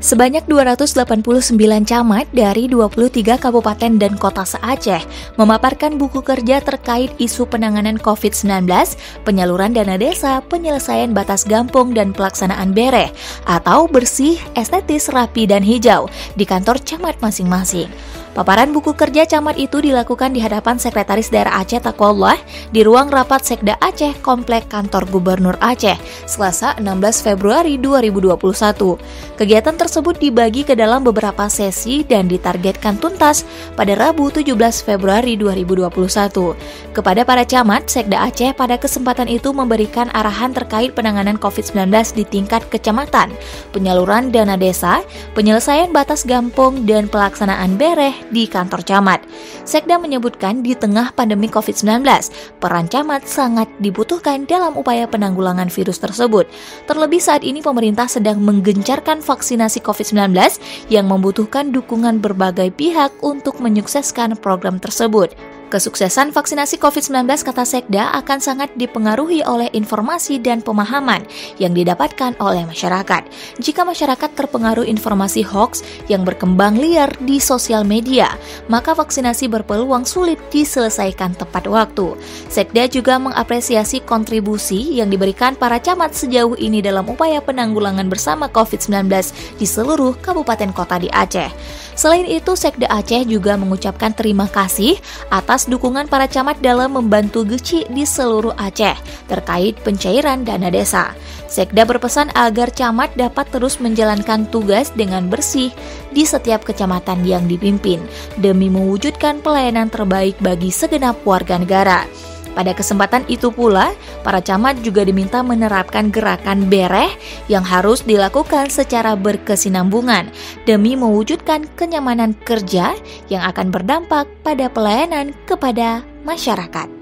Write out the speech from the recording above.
Sebanyak 289 camat dari 23 kabupaten dan kota se-Aceh memaparkan buku kerja terkait isu penanganan COVID-19, penyaluran dana desa, penyelesaian batas gampong dan pelaksanaan bereh atau bersih, estetis, rapi, dan hijau di kantor camat masing-masing. Paparan buku kerja camat itu dilakukan di hadapan Sekretaris Daerah Aceh Taqwallah di ruang rapat Sekda Aceh Komplek Kantor Gubernur Aceh, Selasa 16 Februari 2021. Kegiatan tersebut dibagi ke dalam beberapa sesi dan ditargetkan tuntas pada Rabu 17 Februari 2021. Kepada para camat, Sekda Aceh pada kesempatan itu memberikan arahan terkait penanganan COVID-19 di tingkat kecamatan, penyaluran dana desa, penyelesaian batas gampong, dan pelaksanaan bereh di kantor camat. Sekda menyebutkan di tengah pandemi COVID-19, peran camat sangat dibutuhkan dalam upaya penanggulangan virus tersebut. Terlebih saat ini pemerintah sedang menggencarkan vaksinasi COVID-19 yang membutuhkan dukungan berbagai pihak untuk menyukseskan program tersebut. Kesuksesan vaksinasi COVID-19, kata Sekda, akan sangat dipengaruhi oleh informasi dan pemahaman yang didapatkan oleh masyarakat. Jika masyarakat terpengaruh informasi hoaks yang berkembang liar di sosial media, maka vaksinasi berpeluang sulit diselesaikan tepat waktu. Sekda juga mengapresiasi kontribusi yang diberikan para camat sejauh ini dalam upaya penanggulangan bersama COVID-19 di seluruh kabupaten kota di Aceh. Selain itu, Sekda Aceh juga mengucapkan terima kasih atas dukungan para camat dalam membantu Geci di seluruh Aceh terkait pencairan dana desa. Sekda berpesan agar camat dapat terus menjalankan tugas dengan bersih di setiap kecamatan yang dipimpin demi mewujudkan pelayanan terbaik bagi segenap warga negara. Pada kesempatan itu pula, para camat juga diminta menerapkan gerakan bereh yang harus dilakukan secara berkesinambungan demi mewujudkan kenyamanan kerja yang akan berdampak pada pelayanan kepada masyarakat.